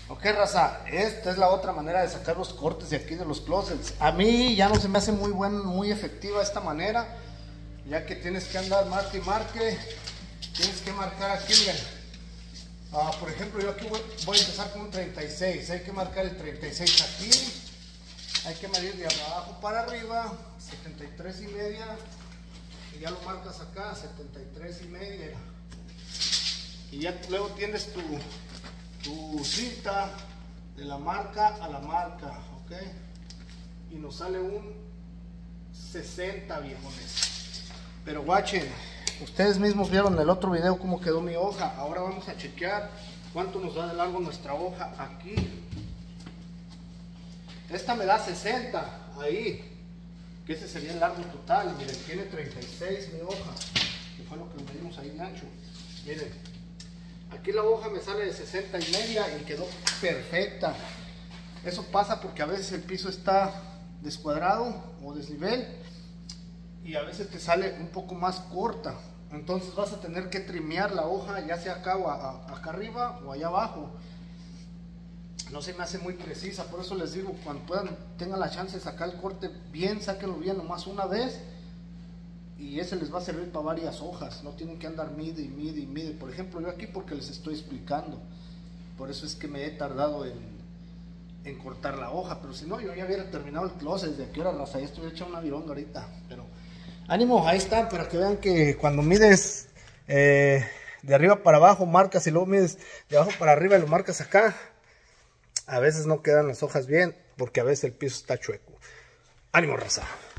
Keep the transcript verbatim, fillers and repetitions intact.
Ok, raza, esta es la otra manera de sacar los cortes de aquí de los closets. A mí ya no se me hace muy buen, muy efectiva esta manera, ya que tienes que andar marque y marque. Tienes que marcar aquí, miren. Ah, por ejemplo, yo aquí voy, voy a empezar con un treinta y seis. Hay que marcar el treinta y seis aquí. Hay que medir de abajo para arriba, setenta y tres y media. Y ya lo marcas acá, setenta y tres y media. Y ya luego tienes tu, tu cinta de la marca a la marca, ok. Y nos sale un sesenta, viejones. Pero guachen, ustedes mismos vieron en el otro video cómo quedó mi hoja. Ahora vamos a chequear cuánto nos da de largo nuestra hoja aquí. Esta me da sesenta ahí, que ese sería el largo total. Miren, tiene treinta y seis mi hoja, que fue lo que medimos ahí de ancho. Miren, aquí la hoja me sale de sesenta y media y quedó perfecta. Eso pasa porque a veces el piso está descuadrado o desnivel y a veces te sale un poco más corta. Entonces vas a tener que trimear la hoja, ya sea acá o a, a, acá arriba o allá abajo. No se me hace muy precisa, por eso les digo, cuando puedan, tengan la chance de sacar el corte bien, sáquenlo bien nomás una vez y ese les va a servir para varias hojas. No tienen que andar mide y mide y mide. Por ejemplo, yo aquí porque les estoy explicando, por eso es que me he tardado en, en cortar la hoja, pero si no, yo ya hubiera terminado el closet. ¿De qué hora, raza? Ya estoy hecha una vironga ahorita, pero ánimo, ahí está, para que vean que cuando mides eh, de arriba para abajo, marcas, y luego mides de abajo para arriba y lo marcas acá, a veces no quedan las hojas bien, porque a veces el piso está chueco. Ánimo, raza.